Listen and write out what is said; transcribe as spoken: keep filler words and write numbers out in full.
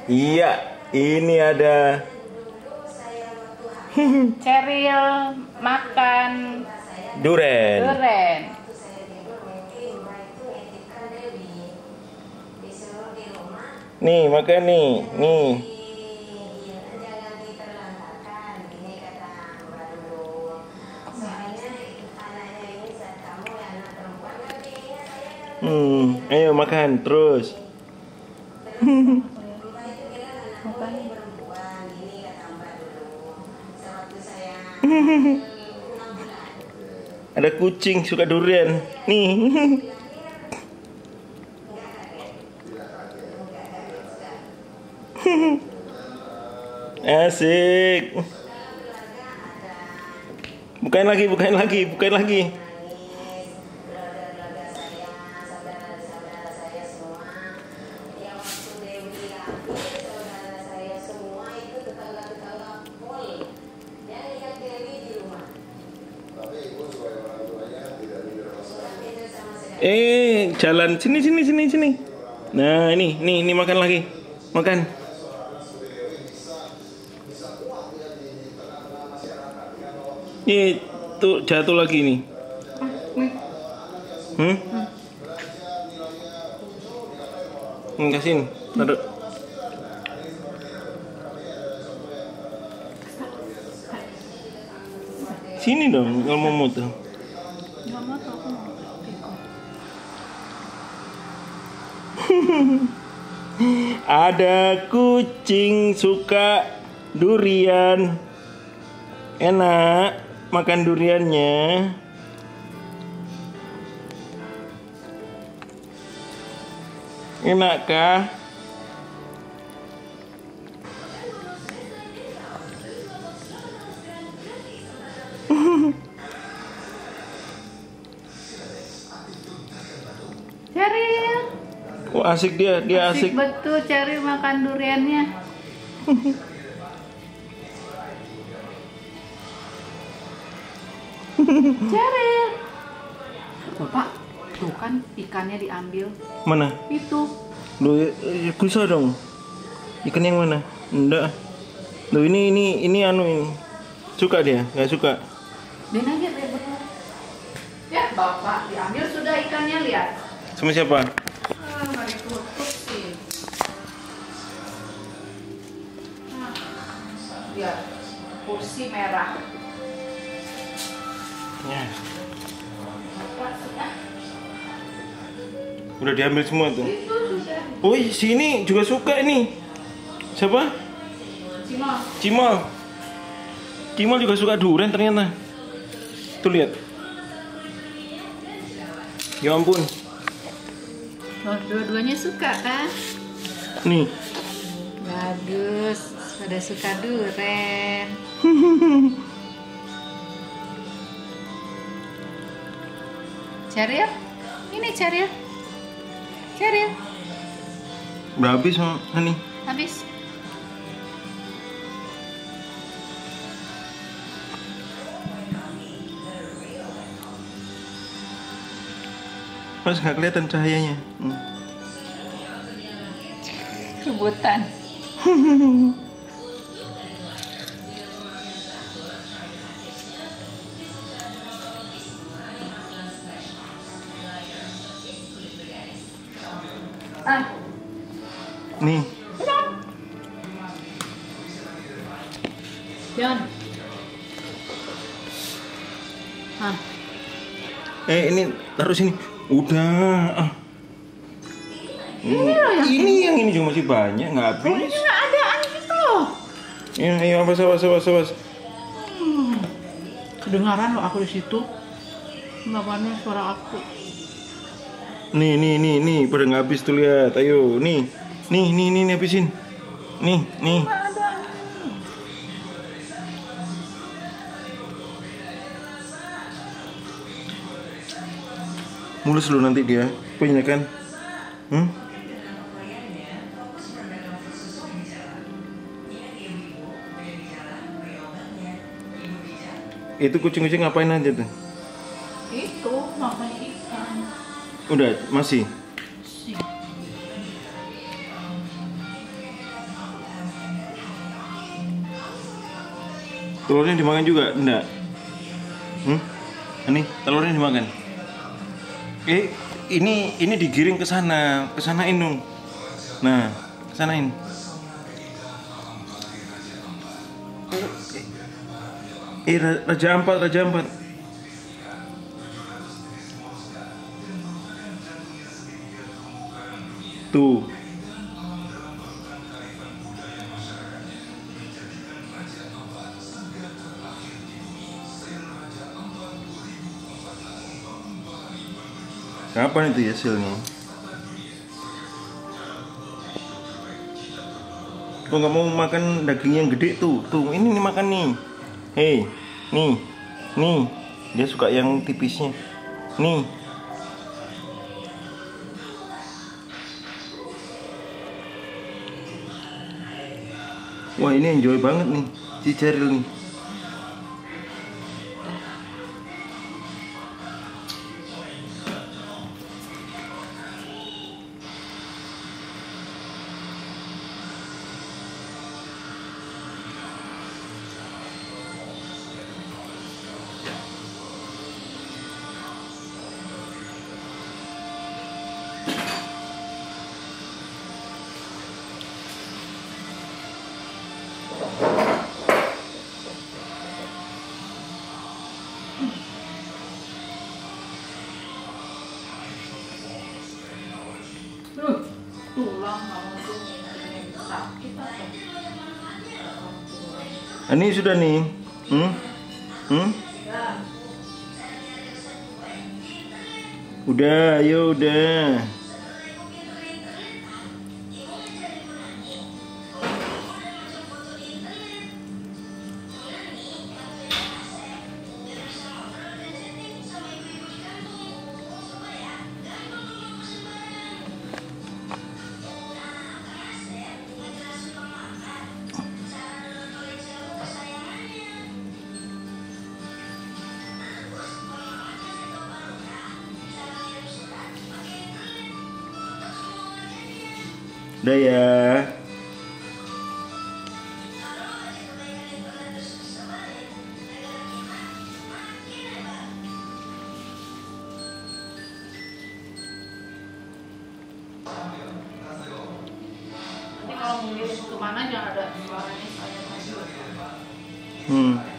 Iya, ini ada Ceril makan duren. duren. Nih, makan nih. Nih. Hmm, ayo makan terus. Ada kucing suka durian. Nih. Asik. Bukain lagi, bukain lagi, bukain lagi. Eh, jalan sini sini sini sini. Nah, ini, nih, ini makan lagi. Makan. Nih, tuh jatuh lagi nih. Hmm? Hmm, kasihin. Taruh. Sini dong, kalau mau muter. Ada kucing suka durian. Enak makan duriannya. Enak kah? Ceril. Oh, asik dia, dia asik. Asik betul Ceril makan duriannya. Ceril. Bapak, tuh kan ikannya diambil. Mana? Itu. Loh, ya, bisa dong. Ikan yang mana? Enggak. Loh, ini ini ini anu ini. Suka dia? Nggak suka. Dia aja dia betul. Ya, Bapak diambil sudah ikannya, lihat. Sama siapa? Ah, nggak ditutup sih. Nah, lihat kursi merah. Ya. Bapak sudah. Udah diambil semua tuh. Itu sudah. Oh, sini juga suka ini. Siapa? Cimol. Cimol. Cimol juga suka durian ternyata. Tuh lihat. Ya ampun. Oh, dua-duanya suka kan? Nih. Bagus, pada suka duren. Ceril, ini Ceril. Ceril, Udah habis sama Hani. habis. Mas nggak kelihatan cahayanya. Hmm. Rebutan. Ah, Nih. John. Ah, Eh, ini taruh sini. Udah. Ah. Ini loh yang ini yang ini juga masih banyak, nggak habis. ini nggak ada itu loh. Ya, ayo awas awas awas awas. Hmm. Kedengaran loh aku di situ. Bapaknya suara aku. Nih nih nih nih, pada nggak habis tuh lihat. Ayo, nih. Nih nih nih, nih habisin. Nih, nih. Nggak ada. Mulus lu nanti dia. Punya kan? Hmm? Itu kucing-kucing ngapain aja tuh? Itu makan ikan. Udah, masih? Sih. Telurnya dimakan juga? Enggak. Hmm? Ini telurnya dimakan. Eh, ini ini digiring ke sana, ke sanain dong. Nah, ke sanain. Eh, Raja Ampat, Raja Ampat. Tuh. Kapan itu ya hasilnya? Kok nggak mau makan daging yang gede tuh? Tuh, ini nih makan nih. Hei, nih, nih. Dia suka yang tipisnya. Nih. Wah, ini enjoy banget nih, si Cheryl nih. Duh, tulang kamu tuh sakit apa? Ini sudah nih. Hmm? Hmm? Udah, ayo udah. Udah ya. Nanti kalau mau ngirim kemana jangan ada suaranya saya. Hmm.